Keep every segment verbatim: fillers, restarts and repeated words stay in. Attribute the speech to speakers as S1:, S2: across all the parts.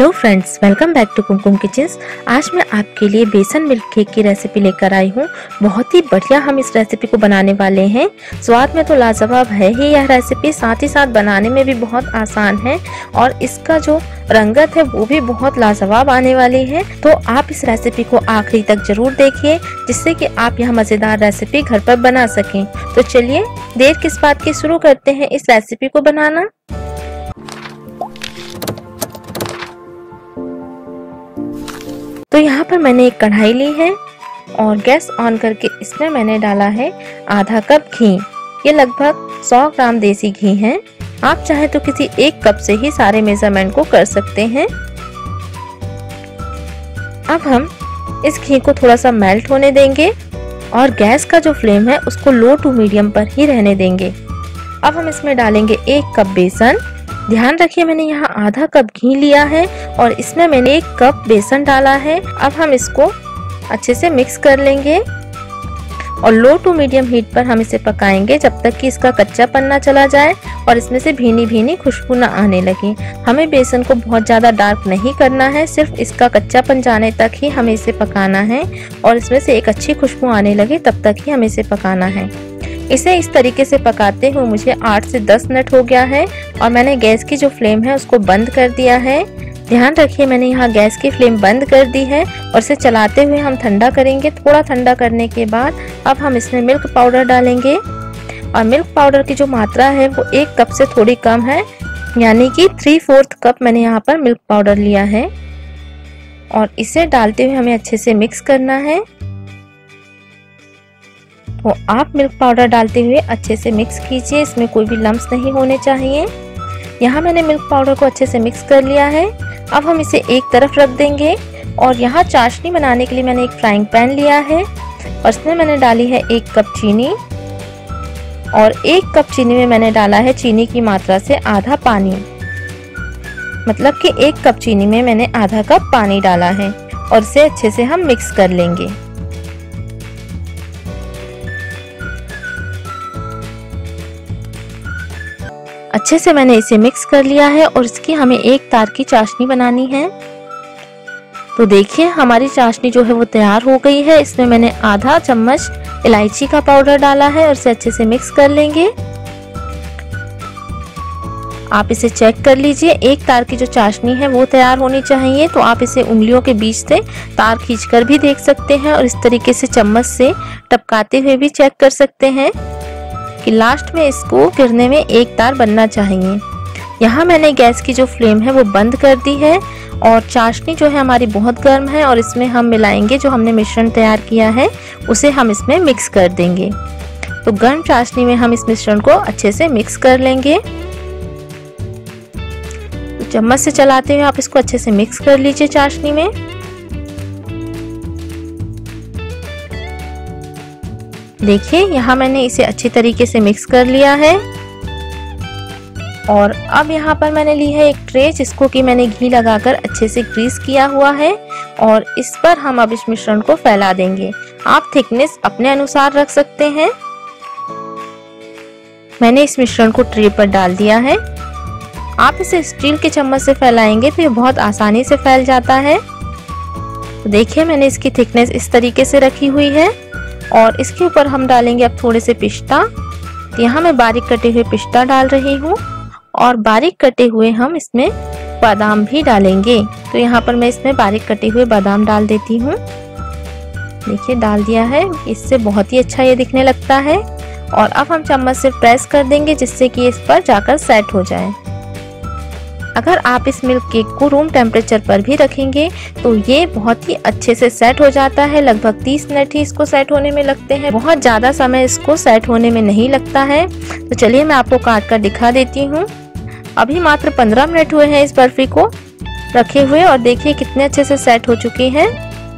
S1: Hello friends, welcome back to Kumkum Kitchens. आज मैं आपके लिए बेसन मिल्क केक की रेसिपी लेकर आई हूँ। बहुत ही बढ़िया हम इस रेसिपी को बनाने वाले हैं। स्वाद में तो लाजवाब है ही यह रेसिपी, साथ ही साथ बनाने में भी बहुत आसान है और इसका जो रंगत है वो भी बहुत लाजवाब आने वाली है। तो आप इस रेसिपी को आखिरी तक जरूर देखिए, जिससे कि आप यह मजेदार रेसिपी घर पर बना सकें। तो चलिए देर किस बात की, शुरू करते हैं इस रेसिपी को बनाना। तो यहाँ पर मैंने एक कढ़ाई ली है और गैस ऑन करके इसमें मैंने डाला है आधा कप घी। ये लगभग सौ ग्राम देसी घी है। आप चाहे तो किसी एक कप से ही सारे मेजरमेंट को कर सकते हैं। अब हम इस घी को थोड़ा सा मेल्ट होने देंगे और गैस का जो फ्लेम है उसको लो टू मीडियम पर ही रहने देंगे। अब हम इसमें डालेंगे एक कप बेसन। ध्यान रखिए मैंने यहाँ आधा कप घी लिया है और इसमें मैंने एक कप बेसन डाला है। अब हम इसको अच्छे से मिक्स कर लेंगे और लो टू मीडियम हीट पर हम इसे पकाएंगे जब तक कि इसका कच्चापन ना चला जाए और इसमें से भीनी भीनी खुशबू ना आने लगे। हमें बेसन को बहुत ज़्यादा डार्क नहीं करना है, सिर्फ इसका कच्चापन जाने तक ही हमें इसे पकाना है और इसमें से एक अच्छी खुशबू आने लगे तब तक ही हमें इसे पकाना है। इसे इस तरीके से पकाते हुए मुझे आठ से दस मिनट हो गया है और मैंने गैस की जो फ्लेम है उसको बंद कर दिया है। ध्यान रखिए मैंने यहाँ गैस की फ्लेम बंद कर दी है और इसे चलाते हुए हम ठंडा करेंगे। थोड़ा ठंडा करने के बाद अब हम इसमें मिल्क पाउडर डालेंगे और मिल्क पाउडर की जो मात्रा है वो एक कप से थोड़ी कम है, यानी कि थ्री फोर्थ कप मैंने यहाँ पर मिल्क पाउडर लिया है और इसे डालते हुए हमें अच्छे से मिक्स करना है। तो आप मिल्क पाउडर डालते हुए अच्छे से मिक्स कीजिए, इसमें कोई भी लम्स नहीं होने चाहिए। यहाँ मैंने मिल्क पाउडर को अच्छे से मिक्स कर लिया है। अब हम इसे एक तरफ रख देंगे और यहाँ चाशनी बनाने के लिए मैंने एक फ्राइंग पैन लिया है और इसमें मैंने डाली है एक कप चीनी और एक कप चीनी में मैंने डाला है चीनी की मात्रा से आधा पानी, मतलब कि एक कप चीनी में मैंने आधा कप पानी डाला है और इसे अच्छे से हम मिक्स कर लेंगे। अच्छे से मैंने इसे मिक्स कर लिया है और इसकी हमें एक तार की चाशनी बनानी है। तो देखिए हमारी चाशनी जो है वो तैयार हो गई है। इसमें मैंने आधा चम्मच इलायची का पाउडर डाला है और इसे अच्छे से मिक्स कर लेंगे। आप इसे चेक कर लीजिए, एक तार की जो चाशनी है वो तैयार होनी चाहिए। तो आप इसे उंगलियों के बीच से तार खींचकर भी देख सकते हैं और इस तरीके से चम्मच से टपकाते हुए भी चेक कर सकते हैं कि लास्ट में इसको गिरने में एक तार बनना चाहिए। यहाँ मैंने गैस की जो फ्लेम है वो बंद कर दी है और चाशनी जो है हमारी बहुत गर्म है और इसमें हम मिलाएंगे जो हमने मिश्रण तैयार किया है उसे हम इसमें मिक्स कर देंगे। तो गर्म चाशनी में हम इस मिश्रण को अच्छे से मिक्स कर लेंगे। तो चम्मच से चलाते हुए आप इसको अच्छे से मिक्स कर लीजिए चाशनी में। देखिए यहाँ मैंने इसे अच्छी तरीके से मिक्स कर लिया है और अब यहाँ पर मैंने ली है एक ट्रे जिसको कि मैंने घी लगाकर अच्छे से ग्रीस किया हुआ है और इस पर हम अब इस मिश्रण को फैला देंगे। आप थिकनेस अपने अनुसार रख सकते हैं। मैंने इस मिश्रण को ट्रे पर डाल दिया है। आप इसे स्टील के चम्मच से फैलाएंगे तो ये बहुत आसानी से फैल जाता है। तो देखिए मैंने इसकी थिकनेस इस तरीके से रखी हुई है और इसके ऊपर हम डालेंगे अब थोड़े से पिस्ता। तो यहाँ मैं बारीक कटे हुए पिस्ता डाल रही हूँ और बारीक कटे हुए हम इसमें बादाम भी डालेंगे। तो यहाँ पर मैं इसमें बारीक कटे हुए बादाम डाल देती हूँ। देखिए डाल दिया है, इससे बहुत ही अच्छा ये दिखने लगता है और अब हम चम्मच से प्रेस कर देंगे जिससे कि इस पर जाकर सेट हो जाए। अगर आप इस मिल्क केक को रूम टेम्परेचर पर भी रखेंगे तो ये बहुत ही अच्छे से सेट हो जाता है। लगभग तीस मिनट ही इसको सेट होने में लगते हैं, बहुत ज़्यादा समय इसको सेट होने में नहीं लगता है। तो चलिए मैं आपको काट कर दिखा देती हूँ। अभी मात्र पंद्रह मिनट हुए हैं इस बर्फी को रखे हुए और देखिए कितने अच्छे से सेट हो चुकी है।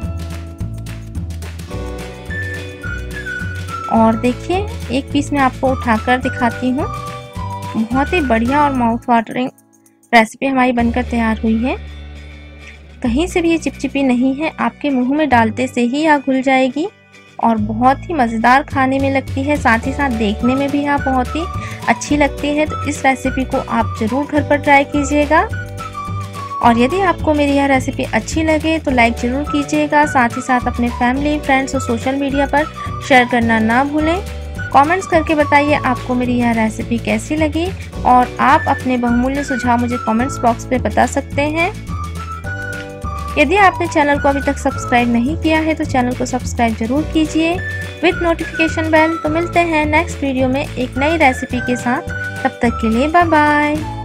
S1: और देखिए एक पीस मैं आपको उठाकर दिखाती हूँ। बहुत ही बढ़िया और माउथ वाटरिंग रेसिपी हमारी बनकर तैयार हुई है। कहीं से भी ये चिपचिपी नहीं है, आपके मुंह में डालते से ही यह घुल जाएगी और बहुत ही मज़ेदार खाने में लगती है, साथ ही साथ देखने में भी यह बहुत ही अच्छी लगती है। तो इस रेसिपी को आप ज़रूर घर पर ट्राई कीजिएगा। और यदि आपको मेरी यह रेसिपी अच्छी लगे तो लाइक ज़रूर कीजिएगा, साथ ही साथ अपने फैमिली, फ्रेंड्स और सोशल मीडिया पर शेयर करना ना भूलें। कमेंट्स करके बताइए आपको मेरी यह रेसिपी कैसी लगी और आप अपने बहुमूल्य सुझाव मुझे कमेंट्स बॉक्स में बता सकते हैं। यदि आपने चैनल को अभी तक सब्सक्राइब नहीं किया है तो चैनल को सब्सक्राइब जरूर कीजिए विथ नोटिफिकेशन बेल। तो मिलते हैं नेक्स्ट वीडियो में एक नई रेसिपी के साथ, तब तक के लिए बाय बाय।